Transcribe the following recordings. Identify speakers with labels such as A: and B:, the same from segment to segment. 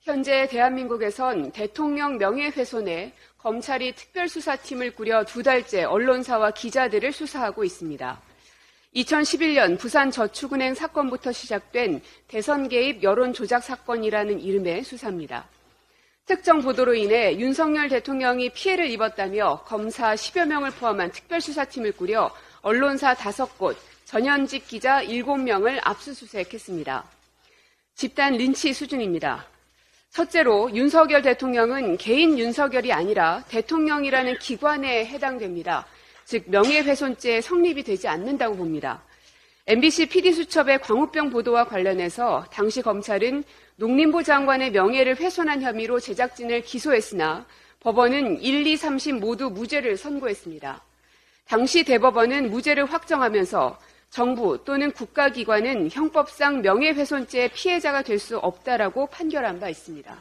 A: 현재 대한민국에선 대통령 명예훼손에 검찰이 특별수사팀을 꾸려 2달째 언론사와 기자들을 수사하고 있습니다. 2011년 부산저축은행 사건부터 시작된 대선 개입 여론조작 사건이라는 이름의 수사입니다. 특정 보도로 인해 윤석열 대통령이 피해를 입었다며 검사 10여 명을 포함한 특별수사팀을 꾸려 언론사 5곳, 전현직 기자 7명을 압수수색했습니다. 집단 린치 수준입니다. 첫째로 윤석열 대통령은 개인 윤석열이 아니라 대통령이라는 기관에 해당됩니다. 즉 명예훼손죄 성립이 되지 않는다고 봅니다. MBC PD수첩의 광우병 보도와 관련해서 당시 검찰은 농림부 장관의 명예를 훼손한 혐의로 제작진을 기소했으나 법원은 1, 2, 3심 모두 무죄를 선고했습니다. 당시 대법원은 무죄를 확정하면서 정부 또는 국가기관은 형법상 명예훼손죄의 피해자가 될 수 없다라고 판결한 바 있습니다.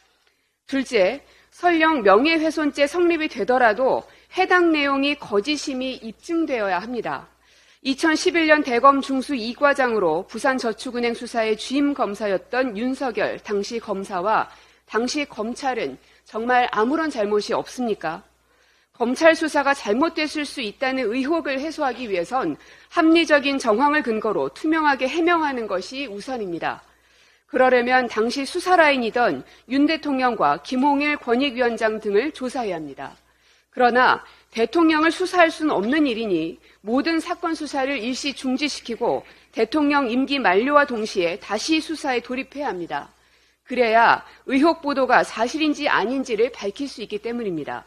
A: 둘째, 설령 명예훼손죄 성립이 되더라도 해당 내용이 거짓임이 입증되어야 합니다. 2011년 대검 중수 2과장으로 부산저축은행 수사의 주임 검사였던 윤석열 당시 검사와 당시 검찰은 정말 아무런 잘못이 없습니까? 검찰 수사가 잘못됐을 수 있다는 의혹을 해소하기 위해선 합리적인 정황을 근거로 투명하게 해명하는 것이 우선입니다. 그러려면 당시 수사라인이던 윤 대통령과 김홍일 권익위원장 등을 조사해야 합니다. 그러나 대통령을 수사할 수는 없는 일이니 모든 사건 수사를 일시 중지시키고 대통령 임기 만료와 동시에 다시 수사에 돌입해야 합니다. 그래야 의혹 보도가 사실인지 아닌지를 밝힐 수 있기 때문입니다.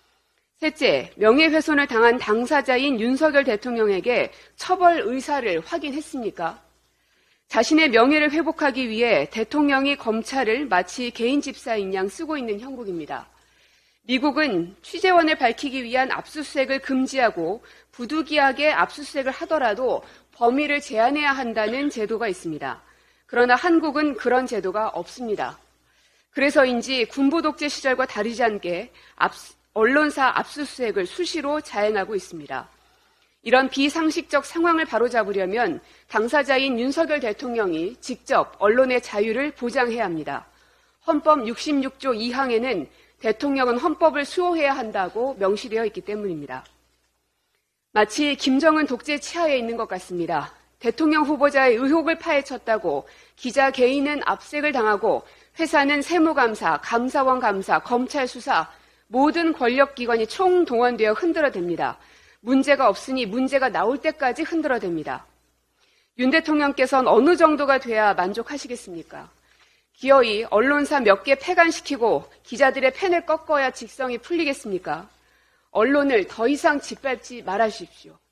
A: 셋째, 명예훼손을 당한 당사자인 윤석열 대통령에게 처벌 의사를 확인했습니까? 자신의 명예를 회복하기 위해 대통령이 검찰을 마치 개인 집사인 양 쓰고 있는 형국입니다. 미국은 취재원을 밝히기 위한 압수수색을 금지하고 부득이하게 압수수색을 하더라도 범위를 제한해야 한다는 제도가 있습니다. 그러나 한국은 그런 제도가 없습니다. 그래서인지 군부 독재 시절과 다르지 않게 언론사 압수수색을 수시로 자행하고 있습니다. 이런 비상식적 상황을 바로잡으려면 당사자인 윤석열 대통령이 직접 언론의 자유를 보장해야 합니다. 헌법 66조 2항에는 대통령은 헌법을 수호해야 한다고 명시되어 있기 때문입니다. 마치 김정은 독재 치하에 있는 것 같습니다. 대통령 후보자의 의혹을 파헤쳤다고 기자 개인은 압색을 당하고 회사는 세무감사, 감사원 감사, 검찰 수사, 모든 권력기관이 총동원되어 흔들어댑니다. 문제가 없으니 문제가 나올 때까지 흔들어댑니다. 윤 대통령께서는 어느 정도가 돼야 만족하시겠습니까? 기어이 언론사 몇 개 폐간시키고 기자들의 펜을 꺾어야 직성이 풀리겠습니까? 언론을 더 이상 짓밟지 말아주십시오.